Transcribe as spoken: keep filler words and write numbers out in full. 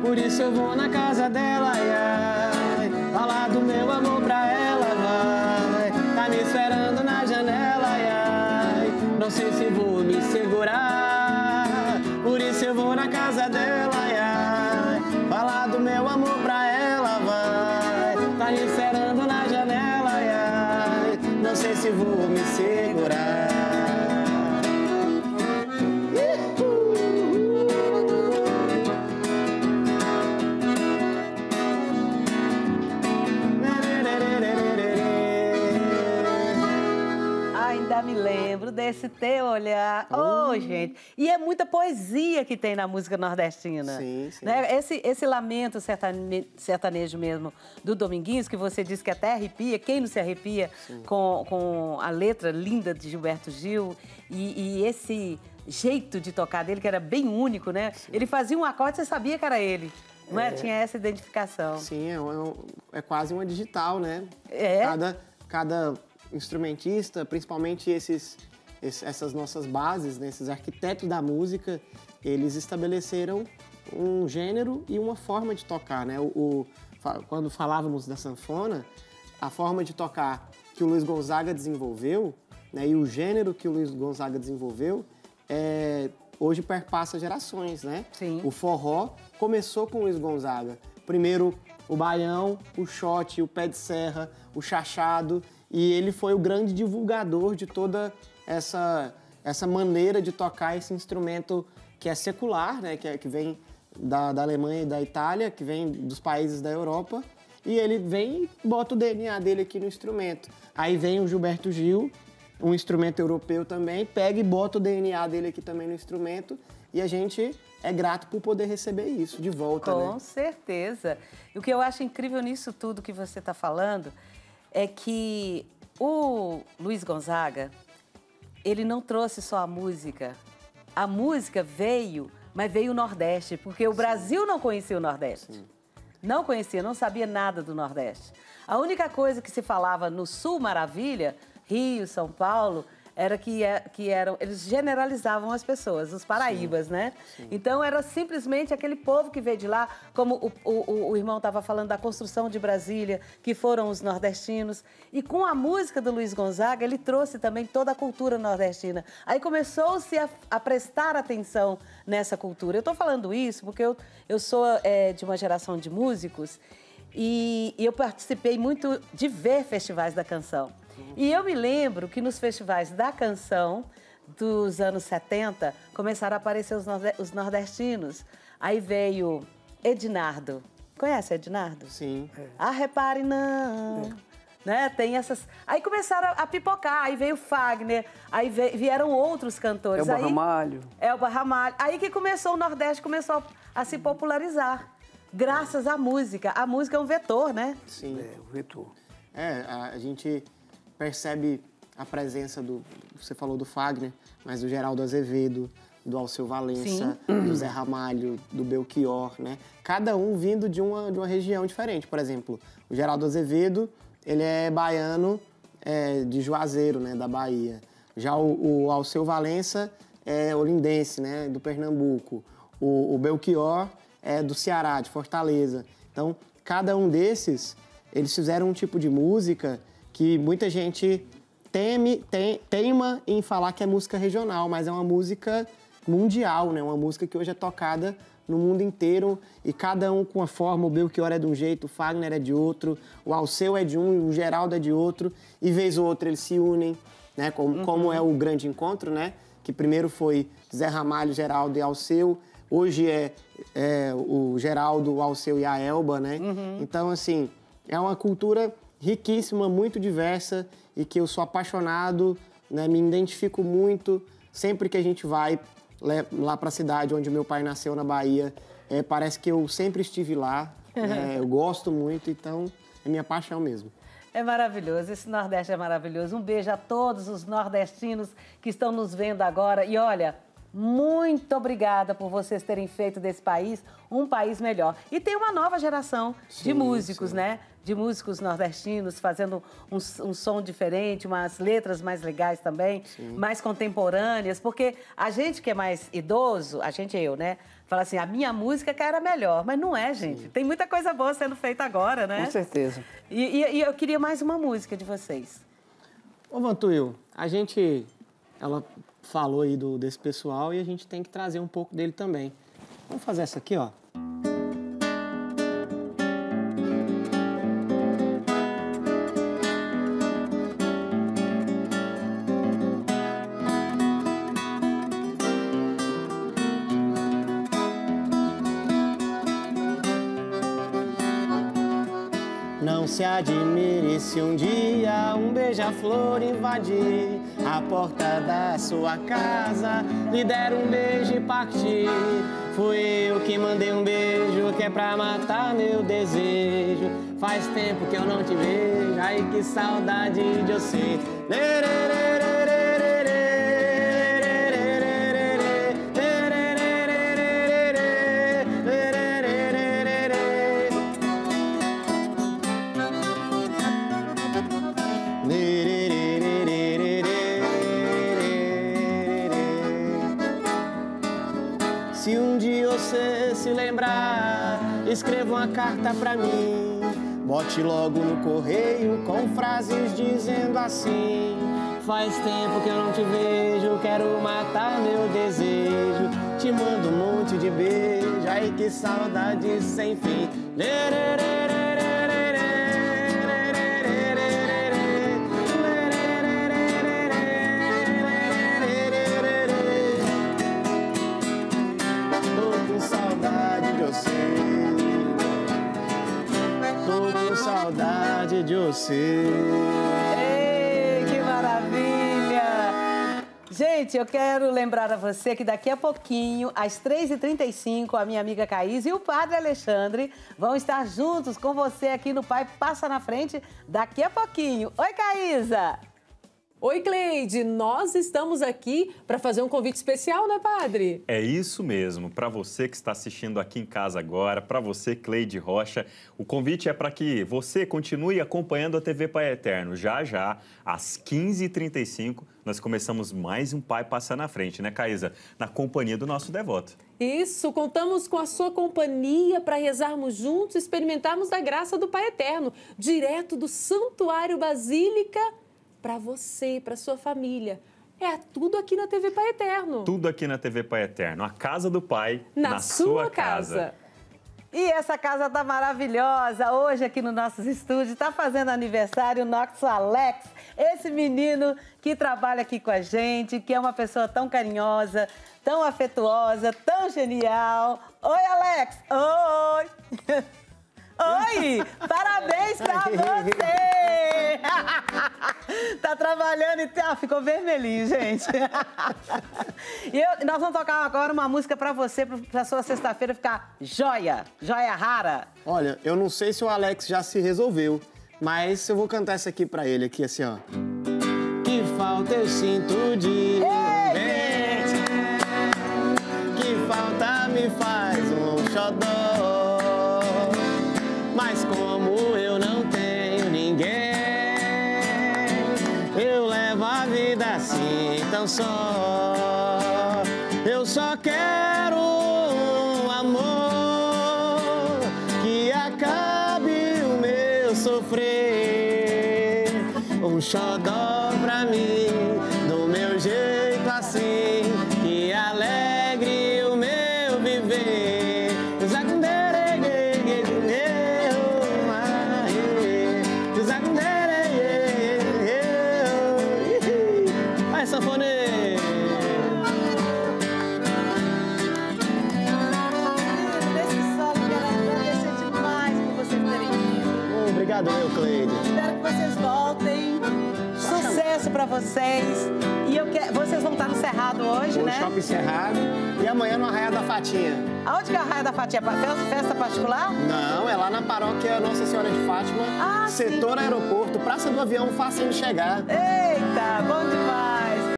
por isso eu vou na casa dela, ai, ai. Falar do meu amor pra ela, vai. Tá me esperando na janela, ai, ai. Não sei se vou me segurar, por isso eu vou na casa dela, ai, ai. Falar do meu amor pra ela, vai. Tá me esperando na janela, ai, ai. Não sei se vou me segurar. Me lembro desse teu olhar. Ô, oh, gente. E é muita poesia que tem na música nordestina. Sim, sim. Né? Esse, esse lamento sertane... sertanejo mesmo do Dominguinhos, que você disse que até arrepia. Quem não se arrepia com, com a letra linda de Gilberto Gil e, e esse jeito de tocar dele, que era bem único, né? Sim. Ele fazia um acorde, você sabia que era ele. Não é? É. Tinha essa identificação. Sim, é, é, é quase uma digital, né? É. Cada... cada... instrumentista, principalmente esses, esses, essas nossas bases, né, esses arquitetos da música, eles estabeleceram um gênero e uma forma de tocar, né? O, o, quando falávamos da sanfona, a forma de tocar que o Luiz Gonzaga desenvolveu, né, e o gênero que o Luiz Gonzaga desenvolveu, é, hoje perpassa gerações, né? Sim. O forró começou com o Luiz Gonzaga. Primeiro o baião, o xote, o pé de serra, o chachado. E ele foi o grande divulgador de toda essa, essa maneira de tocar esse instrumento que é secular, né? que, é, que vem da, da Alemanha e da Itália, que vem dos países da Europa. E ele vem e bota o D N A dele aqui no instrumento. Aí vem o Gilberto Gil, um instrumento europeu também, pega e bota o D N A dele aqui também no instrumento. E a gente é grato por poder receber isso de volta. Com né? certeza. E o que eu acho incrível nisso tudo que você está falando é que o Luiz Gonzaga, ele não trouxe só a música. A música veio, mas veio o Nordeste, porque o Sim. Brasil não conhecia o Nordeste. Sim. Não conhecia, não sabia nada do Nordeste. A única coisa que se falava no Sul Maravilha, Rio, São Paulo, era que, é, que eram, eles generalizavam as pessoas, os paraíbas, Sim. né? Sim. Então, era simplesmente aquele povo que veio de lá, como o, o, o irmão estava falando da construção de Brasília, que foram os nordestinos. E com a música do Luiz Gonzaga, ele trouxe também toda a cultura nordestina. Aí começou-se a, a prestar atenção nessa cultura. Eu estou falando isso porque eu, eu sou é, de uma geração de músicos e, e eu participei muito de ver festivais da canção. E eu me lembro que nos festivais da canção dos anos setenta começaram a aparecer os, norde os nordestinos. Aí veio Ednardo. Conhece Ednardo? Sim. É. Ah, repare não. É. Né? Tem essas... Aí começaram a pipocar, aí veio Fagner, aí veio... vieram outros cantores. Elba aí... Ramalho. Elba Ramalho. Aí que começou, o Nordeste começou a se popularizar. Graças à música. A música é um vetor, né? Sim. É, o vetor. É, a, a gente... percebe a presença do, você falou do Fagner, mas do Geraldo Azevedo, do Alceu Valença, Sim. do Zé Ramalho, do Belchior, né? Cada um vindo de uma, de uma região diferente. Por exemplo, o Geraldo Azevedo, ele é baiano é, de Juazeiro, né, da Bahia. Já o, o Alceu Valença é olindense, né, do Pernambuco. O, o Belchior é do Ceará, de Fortaleza. Então, cada um desses, eles fizeram um tipo de música que muita gente teme, tem, teima em falar que é música regional, mas é uma música mundial, né? Uma música que hoje é tocada no mundo inteiro e cada um com a forma. O Belchior é de um jeito, o Fagner é de outro, o Alceu é de um, o Geraldo é de outro, e vez ou outra eles se unem, né? Como, uhum. como é o grande encontro, né? Que primeiro foi Zé Ramalho, Geraldo e Alceu, hoje é, é o Geraldo, o Alceu e a Elba, né? Uhum. Então, assim, é uma cultura riquíssima, muito diversa e que eu sou apaixonado, né, me identifico muito. Sempre que a gente vai lá para a cidade onde meu pai nasceu, na Bahia, é, parece que eu sempre estive lá, é, eu gosto muito, então é minha paixão mesmo. É maravilhoso, esse Nordeste é maravilhoso. Um beijo a todos os nordestinos que estão nos vendo agora. E olha, muito obrigada por vocês terem feito desse país um país melhor. E tem uma nova geração sim, de músicos, sim. né? De músicos nordestinos fazendo um, um som diferente, umas letras mais legais também, sim. mais contemporâneas, porque a gente que é mais idoso, a gente é eu, né? Fala assim, a minha música que era melhor. Mas não é, gente. Sim. Tem muita coisa boa sendo feita agora, né? Com certeza. E, e, e eu queria mais uma música de vocês. Ô, Vantuil, a gente... Ela falou aí do, desse pessoal e a gente tem que trazer um pouco dele também. Vamos fazer essa aqui, ó. Não se admire se um dia um beija-flor invadir a porta da sua casa, lhe der um beijo e partir. Fui eu que mandei um beijo que é pra matar meu desejo. Faz tempo que eu não te vejo, ai que saudade de você. Se um dia você se lembrar, escreva uma carta pra mim. Bote logo no correio com frases dizendo assim: faz tempo que eu não te vejo, quero matar meu desejo. Te mando um monte de beijo, ai que saudade sem fim. Saudade de você. Ei, que maravilha! Gente, eu quero lembrar a você que daqui a pouquinho, às três e trinta e cinco, a minha amiga Caís e o Padre Alexandre vão estar juntos com você aqui no Pai Passa na Frente daqui a pouquinho. Oi, Caísa! Oi, Cleide, nós estamos aqui para fazer um convite especial, né, Padre? É isso mesmo. Para você que está assistindo aqui em casa agora, para você, Cleide Rocha, o convite é para que você continue acompanhando a T V Pai Eterno. Já, já, às quinze e trinta e cinco, nós começamos mais um Pai Passa na Frente, né, Caísa? Na companhia do nosso devoto. Isso, contamos com a sua companhia para rezarmos juntos e experimentarmos da graça do Pai Eterno, direto do Santuário Basílica, para você, para sua família. É tudo aqui na T V Pai Eterno. Tudo aqui na T V Pai Eterno. A casa do Pai na, na sua, sua casa. casa. E essa casa tá maravilhosa. Hoje aqui nos nossos estúdios tá fazendo aniversário o nosso Alex, esse menino que trabalha aqui com a gente, que é uma pessoa tão carinhosa, tão afetuosa, tão genial. Oi, Alex! Oi! Oi! Parabéns pra você! Tá trabalhando e ah, ficou vermelhinho, gente. E eu, nós vamos tocar agora uma música pra você, pra sua sexta-feira ficar joia, joia rara. Olha, eu não sei se o Alex já se resolveu, mas eu vou cantar essa aqui pra ele, aqui assim, ó. Que falta eu sinto de Ei, gente, que falta me faz um xodó. Mas como eu não tenho ninguém, eu levo a vida assim tão só. Eu só quero um amor que acabe o meu sofrer. Um xodó pra mim, do meu jeito assim, que alegre o meu viver. Obrigado, meu Cleide. Espero que vocês voltem. Sucesso pra vocês. E eu quero... vocês vão estar no Cerrado hoje, no né? No Shopping Cerrado. E amanhã no Arraial da Fatinha. Aonde que é o Arraial da Fatinha? Festa particular? Não, é lá na paróquia Nossa Senhora de Fátima. Ah, setor sim. Aeroporto, Praça do Avião, facinho de chegar. Eita, bom demais.